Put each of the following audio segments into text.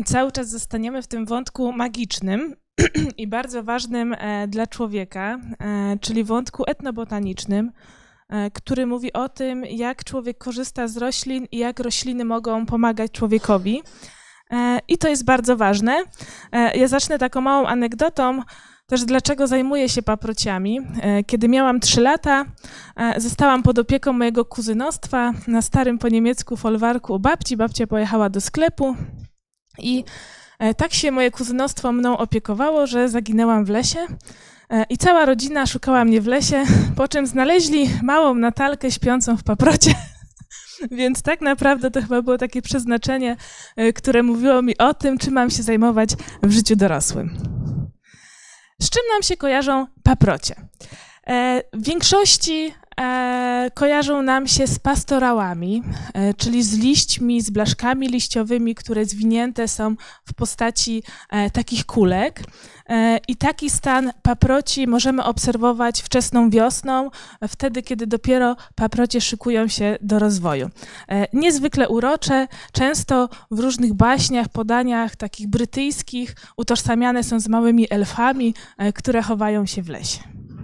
cały czas zostaniemy w tym wątku magicznym i bardzo ważnym dla człowieka, czyli wątku etnobotanicznym, który mówi o tym, jak człowiek korzysta z roślin i jak rośliny mogą pomagać człowiekowi. I to jest bardzo ważne. Ja zacznę taką małą anegdotą, też dlaczego zajmuję się paprociami. Kiedy miałam 3 lata, zostałam pod opieką mojego kuzynostwa na starym po niemiecku folwarku u babci. Babcia pojechała do sklepu i tak się moje kuzynostwo mną opiekowało, że zaginęłam w lesie i cała rodzina szukała mnie w lesie, po czym znaleźli małą Natalkę śpiącą w paprocie. Więc tak naprawdę to chyba było takie przeznaczenie, które mówiło mi o tym, czym mam się zajmować w życiu dorosłym. Z czym nam się kojarzą paprocie? W większości kojarzą nam się z pastorałami, czyli z liśćmi, z blaszkami liściowymi, które zwinięte są w postaci takich kulek. I taki stan paproci możemy obserwować wczesną wiosną, wtedy, kiedy dopiero paprocie szykują się do rozwoju. Niezwykle urocze, często w różnych baśniach, podaniach takich brytyjskich utożsamiane są z małymi elfami, które chowają się w lesie.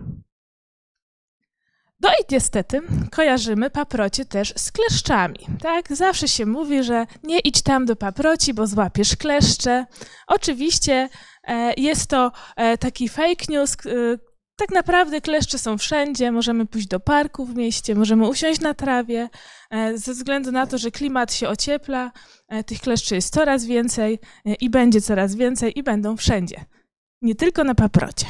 No i niestety kojarzymy paprocie też z kleszczami, tak? Zawsze się mówi, że nie idź tam do paproci, bo złapiesz kleszcze. Oczywiście jest to taki fake news. Tak naprawdę kleszcze są wszędzie, możemy pójść do parku w mieście, możemy usiąść na trawie. Ze względu na to, że klimat się ociepla, tych kleszczy jest coraz więcej i będzie coraz więcej i będą wszędzie. Nie tylko na paprociach.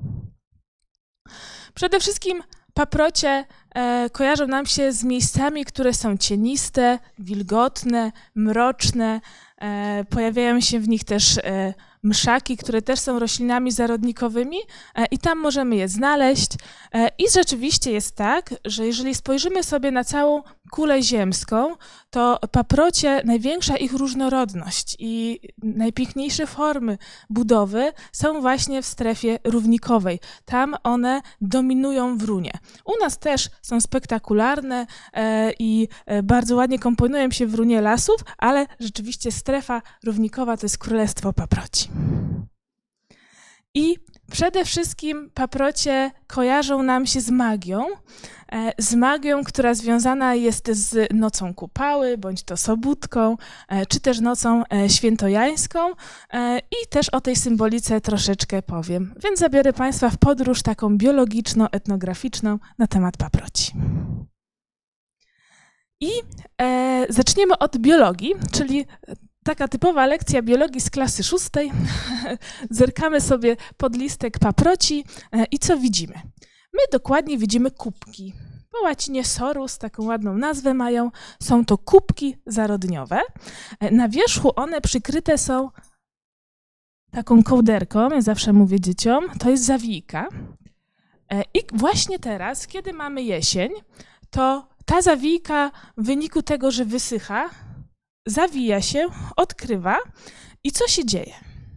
Przede wszystkim paprocie kojarzą nam się z miejscami, które są cieniste, wilgotne, mroczne. Pojawiają się w nich też mszaki, które też są roślinami zarodnikowymi i tam możemy je znaleźć. I rzeczywiście jest tak, że jeżeli spojrzymy sobie na całą kulę ziemską, to paprocie, największa ich różnorodność i najpiękniejsze formy budowy są właśnie w strefie równikowej. Tam one dominują w runie. U nas też są spektakularne i bardzo ładnie komponują się w runie lasów, ale rzeczywiście strefa równikowa to jest królestwo paproci. I przede wszystkim paprocie kojarzą nam się z magią, która związana jest z nocą Kupały, bądź to sobótką, czy też nocą świętojańską i też o tej symbolice troszeczkę powiem. Więc zabiorę Państwa w podróż taką biologiczno-etnograficzną na temat paproci. I zaczniemy od biologii, czyli taka typowa lekcja biologii z klasy 6. Zerkamy sobie pod listek paproci i co widzimy? My dokładnie widzimy kubki. Po łacinie sorus, taką ładną nazwę mają. Są to kubki zarodniowe. Na wierzchu one przykryte są taką kołderką, ja zawsze mówię dzieciom, to jest zawijka. I właśnie teraz, kiedy mamy jesień, to ta zawijka w wyniku tego, że wysycha, zawija się, odkrywa i co się dzieje?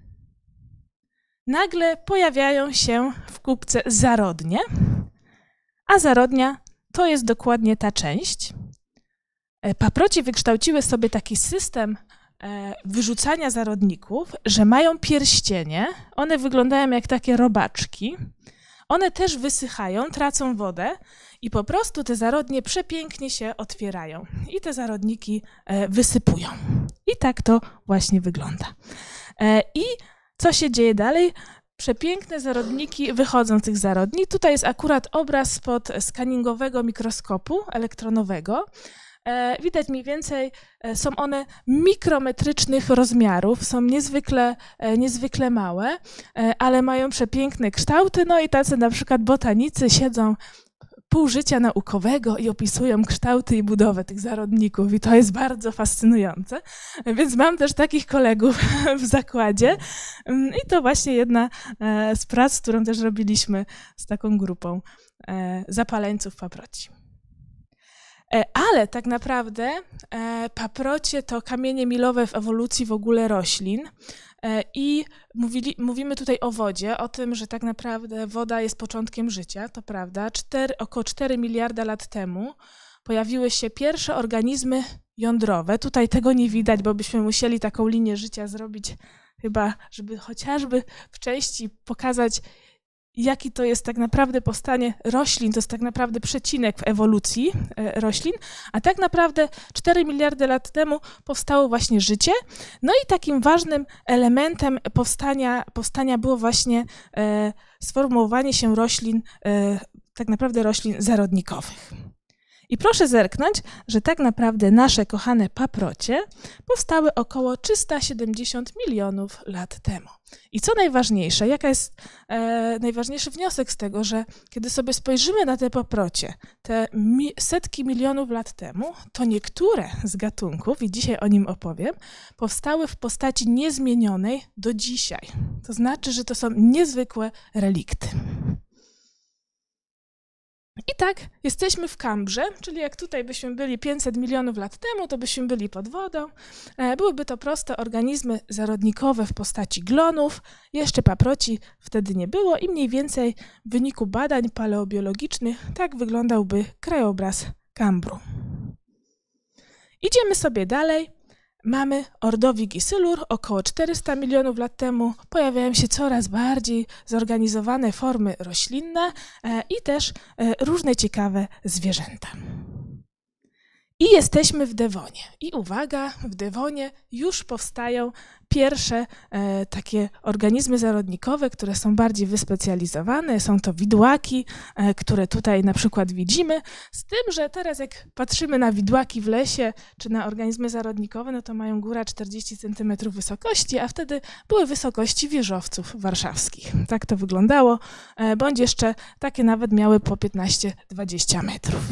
Nagle pojawiają się w kubce zarodnie, a zarodnia to jest dokładnie ta część. Paprocie wykształciły sobie taki system wyrzucania zarodników, że mają pierścienie, one wyglądają jak takie robaczki, one też wysychają, tracą wodę i po prostu te zarodnie przepięknie się otwierają i te zarodniki wysypują. I tak to właśnie wygląda. I co się dzieje dalej? Przepiękne zarodniki wychodzą z tych zarodni. Tutaj jest akurat obraz spod skaningowego mikroskopu elektronowego. Widać mniej więcej, są one mikrometrycznych rozmiarów, są niezwykle małe, ale mają przepiękne kształty. No i tacy na przykład botanicy siedzą pół życia naukowego i opisują kształty i budowę tych zarodników i to jest bardzo fascynujące. Więc mam też takich kolegów w zakładzie i to właśnie jedna z prac, którą też robiliśmy z taką grupą zapaleńców paproci. Ale tak naprawdę paprocie to kamienie milowe w ewolucji w ogóle roślin i mówimy tutaj o wodzie, o tym, że tak naprawdę woda jest początkiem życia, to prawda. Około 4 miliarda lat temu pojawiły się pierwsze organizmy jądrowe. Tutaj tego nie widać, bo byśmy musieli taką linię życia zrobić chyba, żeby chociażby w części pokazać, jaki to jest tak naprawdę powstanie roślin, to jest tak naprawdę przecinek w ewolucji roślin, a tak naprawdę 4 miliardy lat temu powstało właśnie życie. No i takim ważnym elementem powstania było właśnie sformułowanie się roślin, tak naprawdę roślin zarodnikowych. I proszę zerknąć, że tak naprawdę nasze kochane paprocie powstały około 370 milionów lat temu. I co najważniejsze, jaka jest najważniejszy wniosek z tego, że kiedy sobie spojrzymy na te paprocie, te setki milionów lat temu, to niektóre z gatunków, i dzisiaj o nim opowiem, powstały w postaci niezmienionej do dzisiaj. To znaczy, że to są niezwykłe relikty. I tak, jesteśmy w Kambrze, czyli jak tutaj byśmy byli 500 milionów lat temu, to byśmy byli pod wodą. Byłyby to proste organizmy zarodnikowe w postaci glonów. Jeszcze paproci wtedy nie było i mniej więcej w wyniku badań paleobiologicznych tak wyglądałby krajobraz Kambru. Idziemy sobie dalej. Mamy Ordowik i Sylur, około 400 milionów lat temu pojawiają się coraz bardziej zorganizowane formy roślinne i też różne ciekawe zwierzęta. I jesteśmy w Devonie. I uwaga, w Devonie już powstają pierwsze takie organizmy zarodnikowe, które są bardziej wyspecjalizowane. Są to widłaki, które tutaj na przykład widzimy. Z tym, że teraz jak patrzymy na widłaki w lesie, czy na organizmy zarodnikowe, no to mają góra 40 cm wysokości, a wtedy były wysokości wieżowców warszawskich. Tak to wyglądało, bądź jeszcze takie nawet miały po 15-20 metrów.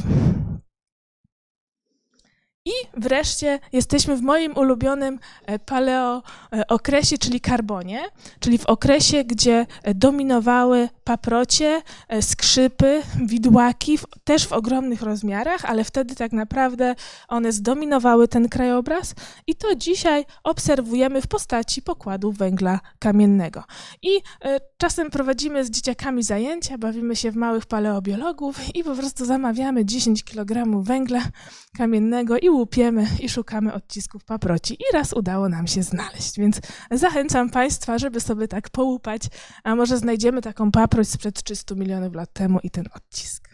I wreszcie jesteśmy w moim ulubionym paleo okresie, czyli Karbonie, czyli w okresie, gdzie dominowały paprocie, skrzypy, widłaki, też w ogromnych rozmiarach, ale wtedy tak naprawdę one zdominowały ten krajobraz i to dzisiaj obserwujemy w postaci pokładu węgla kamiennego. I czasem prowadzimy z dzieciakami zajęcia, bawimy się w małych paleobiologów i po prostu zamawiamy 10 kg węgla kamiennego i łupiemy i szukamy odcisków paproci. I raz udało nam się znaleźć, więc zachęcam Państwa, żeby sobie tak połupać, a może znajdziemy taką paproć sprzed 300 milionów lat temu i ten odcisk.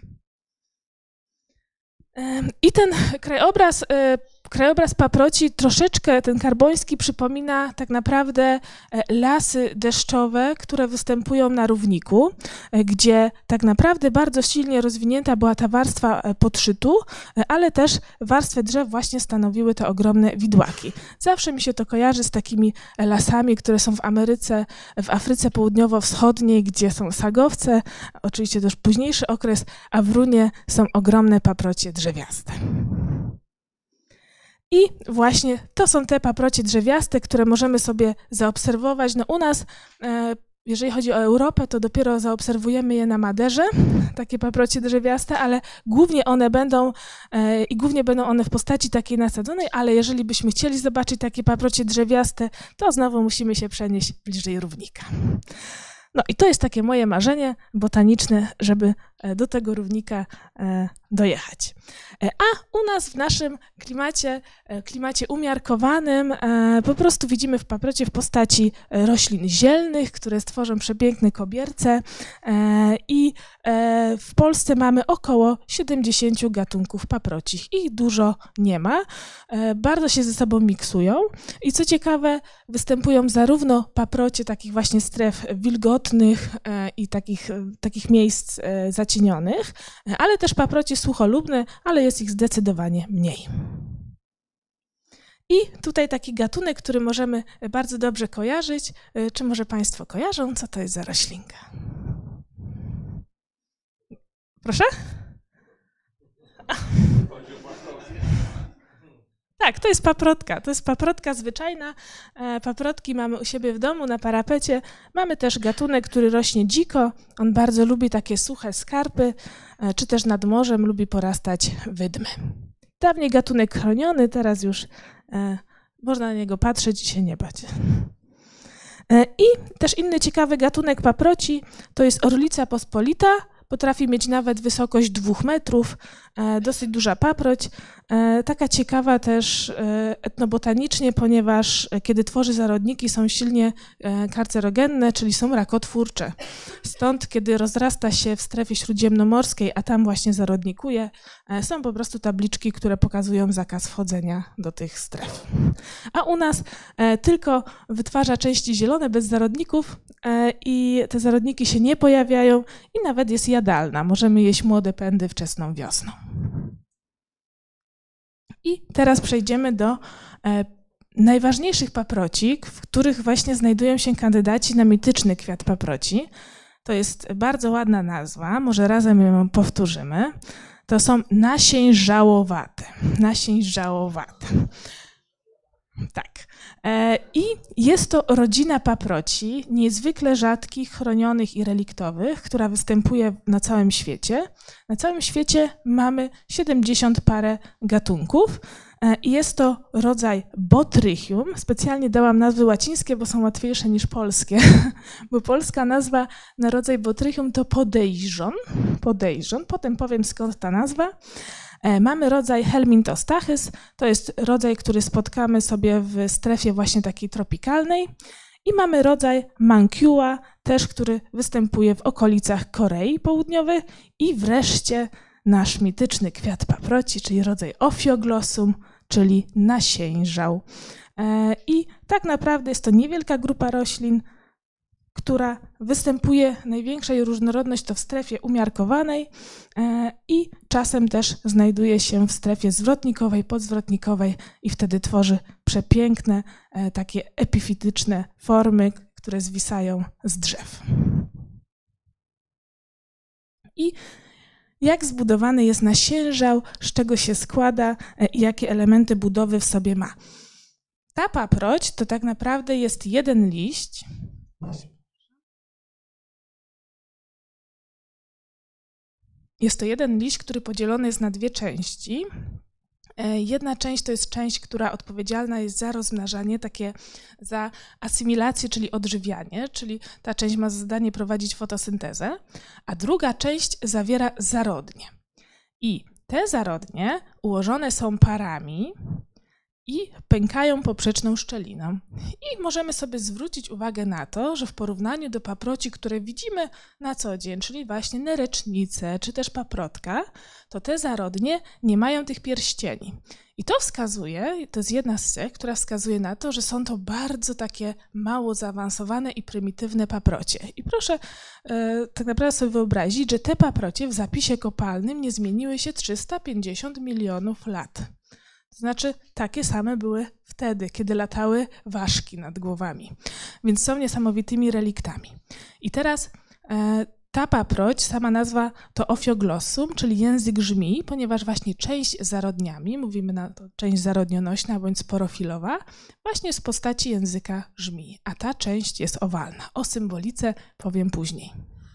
I ten krajobraz paproci troszeczkę, ten karboński, przypomina tak naprawdę lasy deszczowe, które występują na równiku, gdzie tak naprawdę bardzo silnie rozwinięta była ta warstwa podszytu, ale też warstwę drzew właśnie stanowiły te ogromne widłaki. Zawsze mi się to kojarzy z takimi lasami, które są w Afryce Południowo-Wschodniej, gdzie są sagowce, oczywiście też późniejszy okres, a w runie są ogromne paprocie drzewiaste. I właśnie to są te paprocie drzewiaste, które możemy sobie zaobserwować. No u nas, jeżeli chodzi o Europę, to dopiero zaobserwujemy je na Maderze, takie paprocie drzewiaste, ale głównie one będą w postaci takiej nasadzonej, ale jeżeli byśmy chcieli zobaczyć takie paprocie drzewiaste, to znowu musimy się przenieść bliżej równika. No i to jest takie moje marzenie botaniczne, żeby do tego równika dojechać. A u nas w naszym klimacie umiarkowanym po prostu widzimy w paprocie w postaci roślin zielnych, które stworzą przepiękne kobierce i w Polsce mamy około 70 gatunków paprocich. Ich dużo nie ma, bardzo się ze sobą miksują i co ciekawe występują zarówno paprocie takich właśnie stref wilgotnych i takich miejsc zacienionych, ale też paprocie sucholubne, ale jest ich zdecydowanie mniej. I tutaj taki gatunek, który możemy bardzo dobrze kojarzyć. Czy może Państwo kojarzą, co to jest za roślinka? Proszę? Tak, to jest paprotka. To jest paprotka zwyczajna. Paprotki mamy u siebie w domu, na parapecie. Mamy też gatunek, który rośnie dziko. On bardzo lubi takie suche skarpy, czy też nad morzem lubi porastać wydmy. Dawniej gatunek chroniony, teraz już można na niego patrzeć i się nie bać. I też inny ciekawy gatunek paproci to jest orlica pospolita. potrafi mieć nawet wysokość 2 metrów, dosyć duża paproć, taka ciekawa też etnobotanicznie, ponieważ kiedy tworzy zarodniki, są silnie karcerogenne, czyli są rakotwórcze. Stąd, kiedy rozrasta się w strefie śródziemnomorskiej, a tam właśnie zarodnikuje, są po prostu tabliczki, które pokazują zakaz wchodzenia do tych stref. A u nas tylko wytwarza części zielone bez zarodników i te zarodniki się nie pojawiają i nawet jest jadalna. Możemy jeść młode pędy wczesną wiosną. I teraz przejdziemy do najważniejszych paproci, w których właśnie znajdują się kandydaci na mityczny kwiat paproci. To jest bardzo ładna nazwa, może razem ją powtórzymy. To są nasiężałowate. Nasiężałowate. Tak. I jest to rodzina paproci, niezwykle rzadkich, chronionych i reliktowych, która występuje na całym świecie. Na całym świecie mamy 70 parę gatunków i jest to rodzaj Botrychium. Specjalnie dałam nazwy łacińskie, bo są łatwiejsze niż polskie, bo polska nazwa na rodzaj Botrychium to podejrzon. Potem powiem, skąd ta nazwa. Mamy rodzaj Helminthostachys, to jest rodzaj, który spotkamy sobie w strefie właśnie takiej tropikalnej. I mamy rodzaj Mankiua, też który występuje w okolicach Korei Południowej. I wreszcie nasz mityczny kwiat paproci, czyli rodzaj Ophioglossum, czyli nasiężał. I tak naprawdę jest to niewielka grupa roślin, która występuje, największa jej różnorodność to w strefie umiarkowanej i czasem też znajduje się w strefie zwrotnikowej, podzwrotnikowej i wtedy tworzy przepiękne, takie epifityczne formy, które zwisają z drzew. I jak zbudowany jest nasiężał, z czego się składa i jakie elementy budowy w sobie ma. Ta paproć to tak naprawdę jest jeden liść. Jest to jeden liść, który podzielony jest na dwie części. Jedna część to jest część, która odpowiedzialna jest za rozmnażanie, za asymilację, czyli odżywianie, czyli ta część ma za zadanie prowadzić fotosyntezę, a druga część zawiera zarodnie. I te zarodnie ułożone są parami i pękają poprzeczną szczeliną. I możemy sobie zwrócić uwagę na to, że w porównaniu do paproci, które widzimy na co dzień, czyli właśnie nerecznice czy też paprotka, to te zarodnie nie mają tych pierścieni. I to wskazuje, to jest jedna z cech, która wskazuje na to, że są to bardzo takie mało zaawansowane i prymitywne paprocie. I proszę tak naprawdę sobie wyobrazić, że te paprocie w zapisie kopalnym nie zmieniły się 350 milionów lat. To znaczy takie same były wtedy, kiedy latały ważki nad głowami. Więc są niesamowitymi reliktami. I teraz ta paproć, sama nazwa to Ophioglossum, czyli język żmii, ponieważ właśnie część zarodniami, mówimy na to część zarodnionośna bądź sporofilowa, właśnie z postaci języka żmii, a ta część jest owalna. O symbolice powiem później.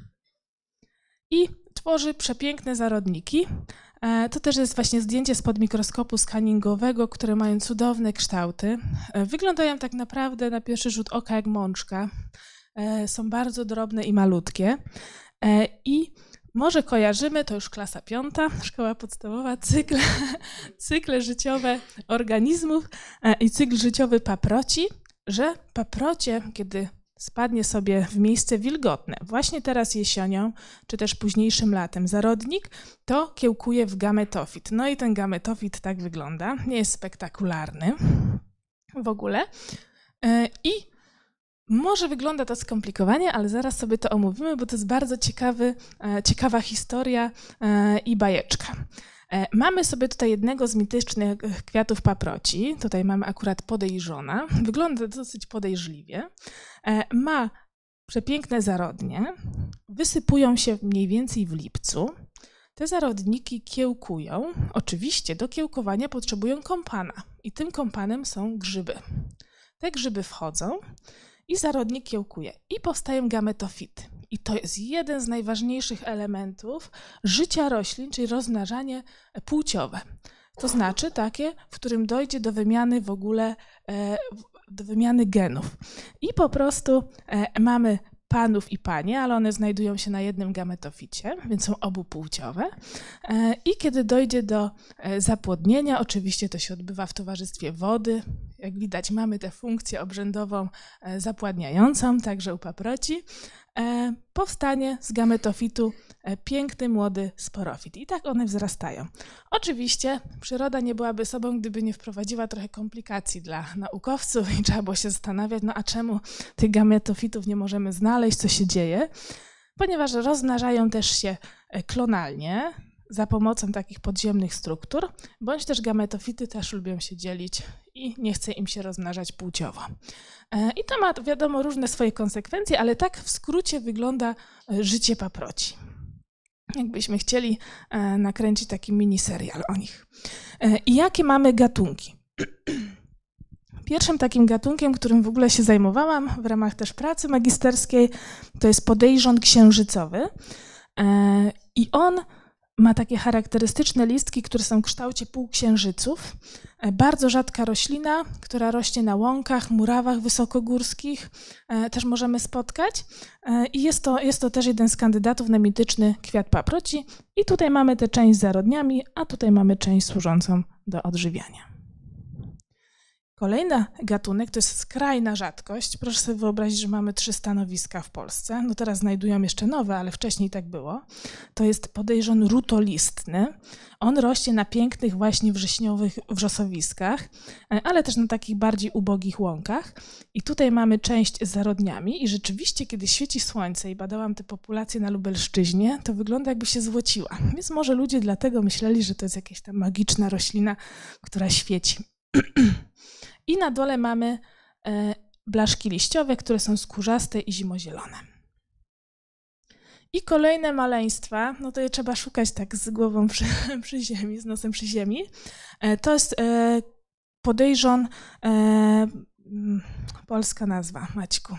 I tworzy przepiękne zarodniki. To też jest właśnie zdjęcie spod mikroskopu skanningowego, które mają cudowne kształty. Wyglądają tak naprawdę na pierwszy rzut oka jak mączka. Są bardzo drobne i malutkie. I może kojarzymy, to już klasa 5, szkoła podstawowa, cykle życiowe organizmów i cykl życiowy paproci, że paprocie, kiedy spadnie sobie w miejsce wilgotne, właśnie teraz jesienią, czy też późniejszym latem zarodnik, to kiełkuje w gametofit. No i ten gametofit tak wygląda, nie jest spektakularny w ogóle. I może wygląda to skomplikowanie, ale zaraz sobie to omówimy, bo to jest bardzo ciekawa historia i bajeczka. Mamy sobie tutaj jednego z mitycznych kwiatów paproci. Tutaj mamy akurat podejrzona. Wygląda dosyć podejrzliwie. Ma przepiękne zarodnie. Wysypują się mniej więcej w lipcu. Te zarodniki kiełkują. Oczywiście do kiełkowania potrzebują kompana. I tym kompanem są grzyby. Te grzyby wchodzą i zarodnik kiełkuje. I powstają gametofity. I to jest jeden z najważniejszych elementów życia roślin, czyli rozmnażanie płciowe. To znaczy takie, w którym dojdzie do wymiany w ogóle, do wymiany genów. I po prostu mamy panów i panie, ale one znajdują się na jednym gametoficie, więc są obupłciowe. I kiedy dojdzie do zapłodnienia, oczywiście to się odbywa w towarzystwie wody. Jak widać, mamy tę funkcję obrzędową zapładniającą, także u paproci. Powstanie z gametofitu piękny, młody sporofit. I tak one wzrastają. Oczywiście przyroda nie byłaby sobą, gdyby nie wprowadziła trochę komplikacji dla naukowców i trzeba było się zastanawiać, no a czemu tych gametofitów nie możemy znaleźć, co się dzieje? Ponieważ rozmnażają też się klonalnie, za pomocą takich podziemnych struktur, bądź też gametofity też lubią się dzielić i nie chce im się rozmnażać płciowo. I to ma, wiadomo, różne swoje konsekwencje, ale tak w skrócie wygląda życie paproci. Jakbyśmy chcieli nakręcić taki miniserial o nich. I jakie mamy gatunki? Pierwszym takim gatunkiem, którym w ogóle się zajmowałam w ramach też pracy magisterskiej, to jest podejrzon księżycowy. I on ma takie charakterystyczne listki, które są w kształcie półksiężyców. Bardzo rzadka roślina, która rośnie na łąkach, murawach wysokogórskich, też możemy spotkać. I jest to też jeden z kandydatów na mityczny kwiat paproci. I tutaj mamy tę część z zarodniami, a tutaj mamy część służącą do odżywiania. Kolejny gatunek to jest skrajna rzadkość. Proszę sobie wyobrazić, że mamy 3 stanowiska w Polsce. No teraz znajdują jeszcze nowe, ale wcześniej tak było. To jest podejrzon rutolistny. On rośnie na pięknych właśnie wrześniowych wrzosowiskach, ale też na takich bardziej ubogich łąkach. I tutaj mamy część z zarodniami i rzeczywiście, kiedy świeci słońce i badałam te populacje na Lubelszczyźnie, to wygląda, jakby się złociła. Więc może ludzie dlatego myśleli, że to jest jakaś tam magiczna roślina, która świeci. I na dole mamy blaszki liściowe, które są skórzaste i zimozielone. I kolejne maleństwa, no to je trzeba szukać tak z głową przy ziemi, z nosem przy ziemi. To jest podejrzon, polska nazwa, Maćku.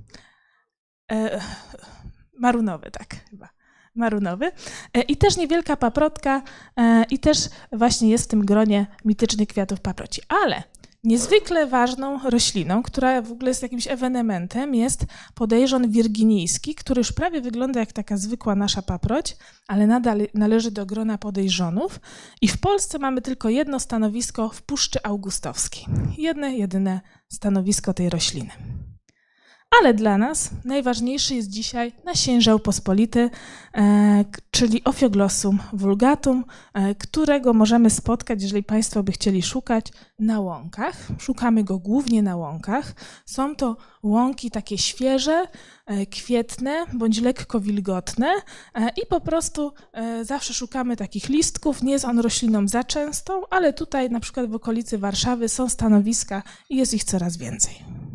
Marunowy, tak chyba. Marunowy. I też niewielka paprotka i też właśnie jest w tym gronie mitycznych kwiatów paproci. Ale niezwykle ważną rośliną, która w ogóle jest jakimś ewenementem, jest podejrzon wirginijski, który już prawie wygląda jak taka zwykła nasza paproć, ale nadal należy do grona podejrzonów. I w Polsce mamy tylko jedno stanowisko w Puszczy Augustowskiej. Jedyne stanowisko tej rośliny. Ale dla nas najważniejszy jest dzisiaj nasiężał pospolity, czyli Ophioglossum vulgatum, którego możemy spotkać, jeżeli Państwo by chcieli szukać, na łąkach. Szukamy go głównie na łąkach. Są to łąki takie świeże, kwietne bądź lekko wilgotne i po prostu zawsze szukamy takich listków. Nie jest on rośliną za częstą, ale tutaj na przykład w okolicy Warszawy są stanowiska i jest ich coraz więcej.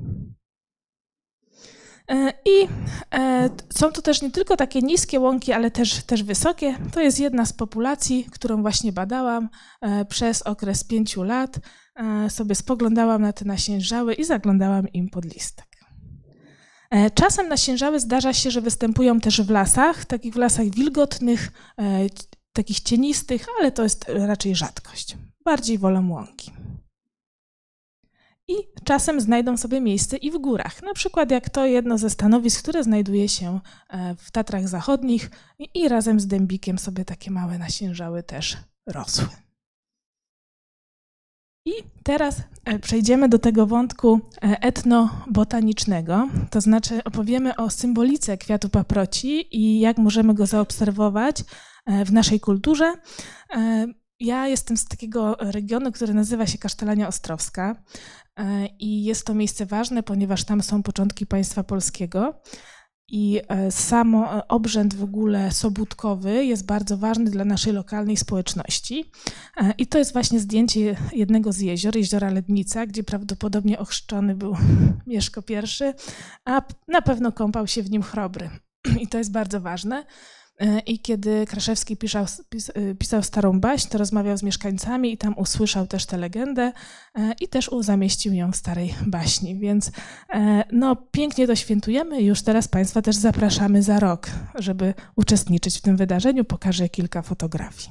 I są to też nie tylko takie niskie łąki, ale też wysokie. To jest jedna z populacji, którą właśnie badałam przez okres 5 lat. Sobie spoglądałam na te nasiężały i zaglądałam im pod listek. Czasem nasiężały zdarza się, że występują też w lasach, takich w lasach wilgotnych, takich cienistych, ale to jest raczej rzadkość. Bardziej wolą łąki. I czasem znajdą sobie miejsce i w górach. Na przykład jak to jedno ze stanowisk, które znajduje się w Tatrach Zachodnich i razem z dębikiem sobie takie małe nasiężały też rosły. I teraz przejdziemy do tego wątku etnobotanicznego, to znaczy opowiemy o symbolice kwiatu paproci i jak możemy go zaobserwować w naszej kulturze. Ja jestem z takiego regionu, który nazywa się Kasztelania Ostrowska i jest to miejsce ważne, ponieważ tam są początki państwa polskiego i sam obrzęd w ogóle sobótkowy jest bardzo ważny dla naszej lokalnej społeczności. I to jest właśnie zdjęcie jednego z jezior, jeziora Lednica, gdzie prawdopodobnie ochrzczony był Mieszko I, a na pewno kąpał się w nim Chrobry. I to jest bardzo ważne. I kiedy Kraszewski pisał Starą Baśń, to rozmawiał z mieszkańcami i tam usłyszał też tę legendę i też zamieścił ją w Starej Baśni. Więc no, pięknie to świętujemy i już teraz Państwa też zapraszamy za rok, żeby uczestniczyć w tym wydarzeniu. Pokażę kilka fotografii.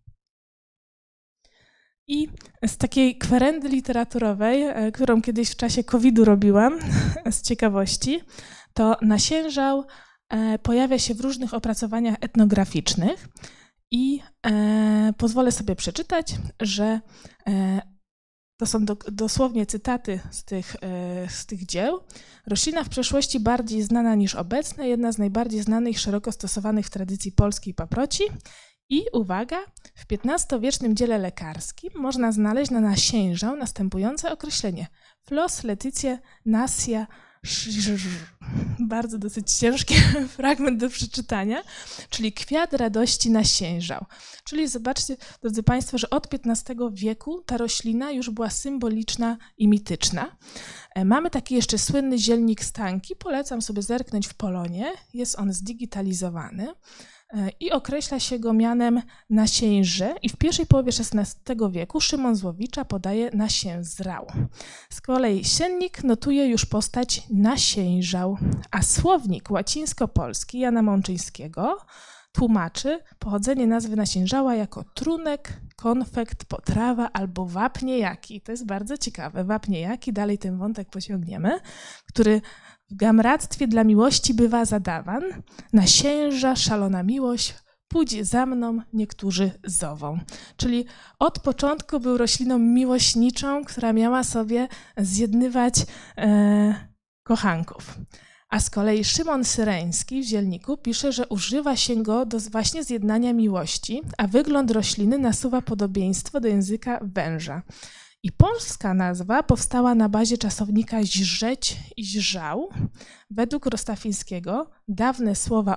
I z takiej kwerendy literaturowej, którą kiedyś w czasie COVID-u robiłam z ciekawości, to nasiężał pojawia się w różnych opracowaniach etnograficznych i pozwolę sobie przeczytać, że to są dosłownie cytaty z tych dzieł. Roślina w przeszłości bardziej znana niż obecna, jedna z najbardziej znanych i szeroko stosowanych w tradycji polskiej paproci. I uwaga, w XV-wiecznym dziele lekarskim można znaleźć na nasiężał następujące określenie: Flos letitia nascia. Bardzo dosyć ciężki fragment do przeczytania, czyli kwiat radości nasiężał. Czyli zobaczcie, drodzy Państwo, że od XV wieku ta roślina już była symboliczna i mityczna. Mamy taki jeszcze słynny zielnik Stanki, polecam sobie zerknąć w Polonie, jest on zdigitalizowany i określa się go mianem nasięże i w pierwszej połowie XVI wieku Szymon Złowicza podaje nasięzrał. Z kolei Siennik notuje już postać nasiężał, a słownik łacińsko-polski Jana Mączyńskiego tłumaczy pochodzenie nazwy nasiężała jako trunek, konfekt, potrawa albo wapniejaki. To jest bardzo ciekawe. Wapniejaki, dalej ten wątek pociągniemy, który w gamractwie dla miłości bywa zadawan. Nasięża szalona miłość, pójdź za mną, niektórzy zową. Czyli od początku był rośliną miłośniczą, która miała sobie zjednywać kochanków. A z kolei Szymon Syreński w Zielniku pisze, że używa się go do właśnie zjednania miłości, a wygląd rośliny nasuwa podobieństwo do języka węża. I polska nazwa powstała na bazie czasownika źrzeć i źrzał. Według Rostafińskiego dawne słowa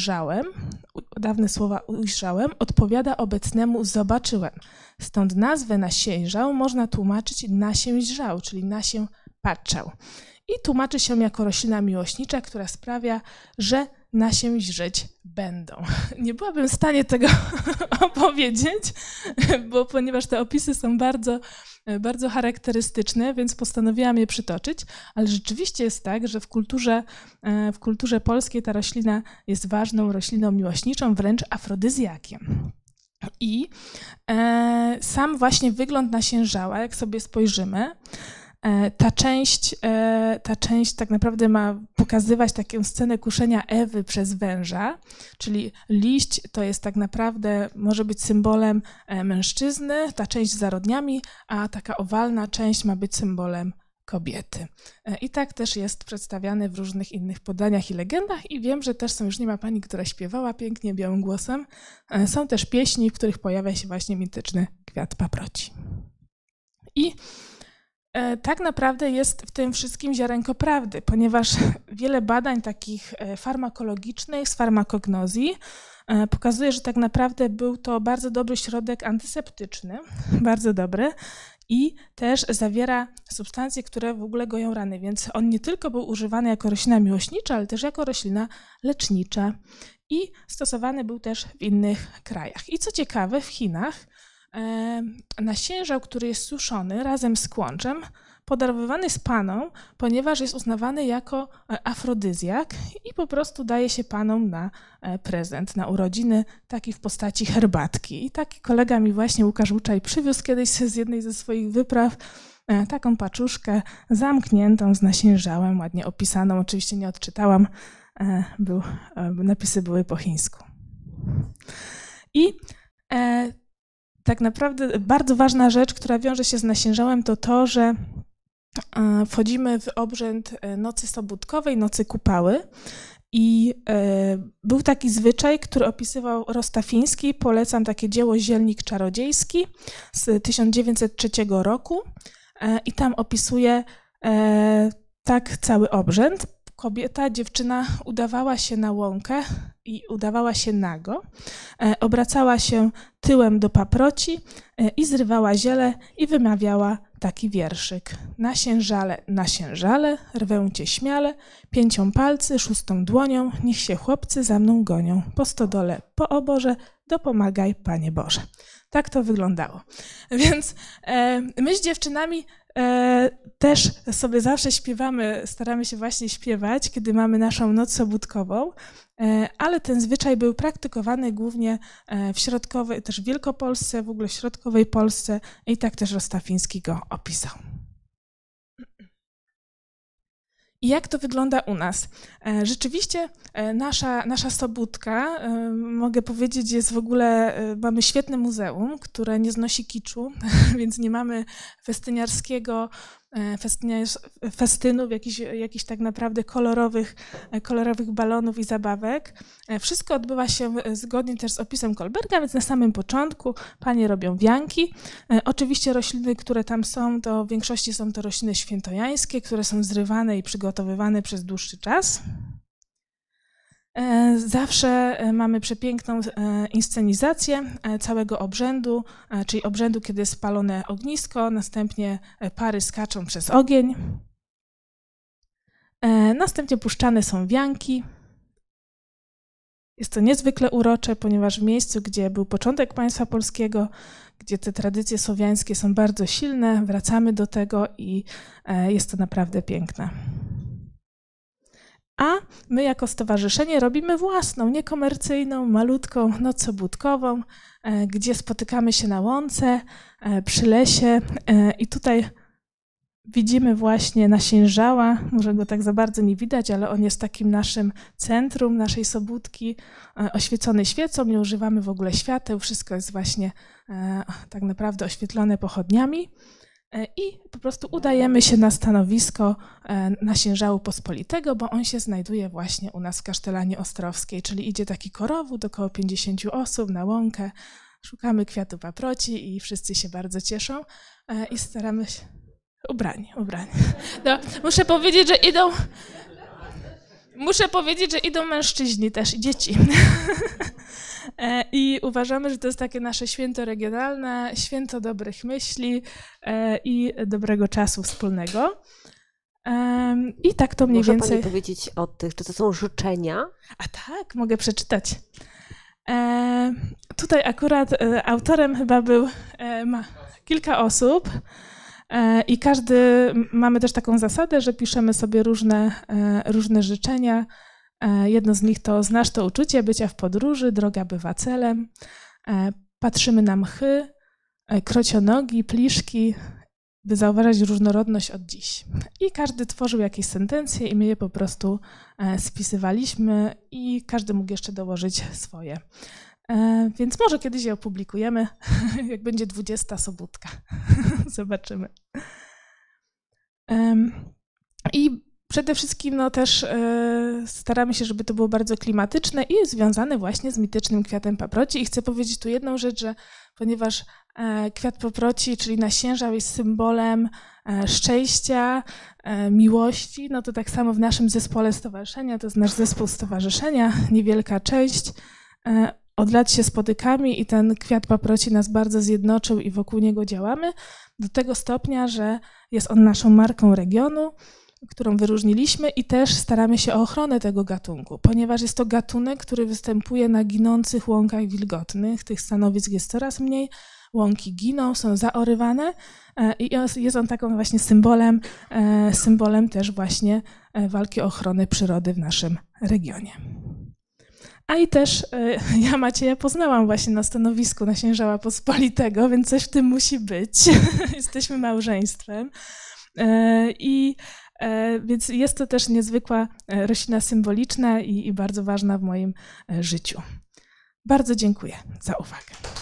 ujrzałem odpowiada obecnemu zobaczyłem. Stąd nazwę nasiężał można tłumaczyć nasiężał, czyli nasię patrzał. I tłumaczy się jako roślina miłośnicza, która sprawia, że nasię źrzeć będą. Nie byłabym w stanie tego opowiedzieć, ponieważ te opisy są bardzo, bardzo charakterystyczne, więc postanowiłam je przytoczyć, ale rzeczywiście jest tak, że w kulturze polskiej ta roślina jest ważną rośliną miłośniczą, wręcz afrodyzjakiem. I sam właśnie wygląd nasiężała, jak sobie spojrzymy, ta część tak naprawdę ma pokazywać taką scenę kuszenia Ewy przez węża, czyli liść to jest tak naprawdę, może być symbolem mężczyzny, ta część z zarodniami, a taka owalna część ma być symbolem kobiety. I tak też jest przedstawiany w różnych innych podaniach i legendach i wiem, że też już nie ma pani, która śpiewała pięknie białym głosem. Są też pieśni, w których pojawia się właśnie mityczny kwiat paproci. I tak naprawdę jest w tym wszystkim ziarenko prawdy, ponieważ wiele badań takich farmakologicznych z farmakognozji pokazuje, że tak naprawdę był to bardzo dobry środek antyseptyczny, bardzo dobry i też zawiera substancje, które w ogóle goją rany, więc on nie tylko był używany jako roślina miłośnicza, ale też jako roślina lecznicza i stosowany był też w innych krajach. I co ciekawe, w Chinach nasiężał, który jest suszony razem z kłączem, podarowywany jest panom, ponieważ jest uznawany jako afrodyzjak i po prostu daje się panom na prezent, na urodziny, taki w postaci herbatki. I taki kolega mi właśnie, Łukasz Łuczaj, przywiózł kiedyś z jednej ze swoich wypraw taką paczuszkę zamkniętą z nasiężałem, ładnie opisaną, oczywiście nie odczytałam, napisy były po chińsku. I tak naprawdę bardzo ważna rzecz, która wiąże się z nasiężałem, to to, że wchodzimy w obrzęd nocy sobótkowej, nocy kupały i był taki zwyczaj, który opisywał Rostafiński, polecam takie dzieło Zielnik Czarodziejski z 1903 roku i tam opisuje tak cały obrzęd. Kobieta, dziewczyna udawała się na łąkę i udawała się nago, obracała się tyłem do paproci i zrywała ziele i wymawiała taki wierszyk. Nasiężale, rwę cię śmiale, 5 palcy, 6 dłonią, niech się chłopcy za mną gonią. Po stodole, po oborze, dopomagaj, Panie Boże. Tak to wyglądało. Więc my z dziewczynami też sobie zawsze śpiewamy, staramy się właśnie śpiewać, kiedy mamy naszą noc sobótkową, ale ten zwyczaj był praktykowany głównie w środkowej, też w Wielkopolsce, w ogóle w środkowej Polsce i tak też Rostafiński go opisał. I jak to wygląda u nas? Rzeczywiście nasza Sobótka, mogę powiedzieć, jest w ogóle, mamy świetne muzeum, które nie znosi kiczu, więc nie mamy festynów, jakichś tak naprawdę kolorowych balonów i zabawek. Wszystko odbywa się zgodnie też z opisem Kohlberga, więc na samym początku panie robią wianki. Oczywiście rośliny, które tam są, to w większości są to rośliny świętojańskie, które są zrywane i przygotowywane przez dłuższy czas. Zawsze mamy przepiękną inscenizację całego obrzędu, czyli obrzędu, kiedy jest spalone ognisko, następnie pary skaczą przez ogień. Następnie puszczane są wianki. Jest to niezwykle urocze, ponieważ w miejscu, gdzie był początek państwa polskiego, gdzie te tradycje słowiańskie są bardzo silne, wracamy do tego i jest to naprawdę piękne. A my jako stowarzyszenie robimy własną, niekomercyjną, malutką noc sobótkową, gdzie spotykamy się na łące, przy lesie i tutaj widzimy właśnie nasiężała, może go tak za bardzo nie widać, ale on jest takim naszym centrum, naszej Sobótki, oświecony świecą, nie używamy w ogóle świateł, wszystko jest właśnie tak naprawdę oświetlone pochodniami. I po prostu udajemy się na stanowisko Nasiężału Pospolitego, bo on się znajduje właśnie u nas w Kasztelanie Ostrowskiej, czyli idzie taki korowód, około 50 osób na łąkę, szukamy kwiatu paproci i wszyscy się bardzo cieszą i staramy się... Ubrani. No, muszę powiedzieć, że idą mężczyźni też i dzieci. I uważamy, że to jest takie nasze święto regionalne, święto dobrych myśli i dobrego czasu wspólnego. I tak to mniej więcej... Może pani powiedzieć o tych, czy to są życzenia? A tak, mogę przeczytać. Tutaj akurat autorem chyba był kilka osób i mamy też taką zasadę, że piszemy sobie różne życzenia. Jedno z nich to: znasz to uczucie bycia w podróży, droga bywa celem. Patrzymy na mchy, krocionogi, pliszki, by zauważać różnorodność od dziś. I każdy tworzył jakieś sentencje i my je po prostu spisywaliśmy i każdy mógł jeszcze dołożyć swoje. Więc może kiedyś je opublikujemy, jak będzie 20. Sobótka. Zobaczymy. I przede wszystkim no, też staramy się, żeby to było bardzo klimatyczne i związane właśnie z mitycznym kwiatem paproci. I chcę powiedzieć tu jedną rzecz, że ponieważ kwiat paproci, czyli nasiężał, jest symbolem szczęścia, miłości, no to tak samo w naszym zespole stowarzyszenia, to jest nasz zespół stowarzyszenia, niewielka część. Od lat się spotykamy i ten kwiat paproci nas bardzo zjednoczył i wokół niego działamy do tego stopnia, że jest on naszą marką regionu, którą wyróżniliśmy i też staramy się o ochronę tego gatunku, ponieważ jest to gatunek, który występuje na ginących łąkach wilgotnych. Tych stanowisk jest coraz mniej, łąki giną, są zaorywane i jest on taką właśnie symbolem też właśnie walki o ochronę przyrody w naszym regionie. A i też ja Macieja poznałam właśnie na stanowisku Nasiężała Pospolitego, więc coś w tym musi być. Jesteśmy małżeństwem. Więc jest to też niezwykła roślina symboliczna i bardzo ważna w moim życiu. Bardzo dziękuję za uwagę.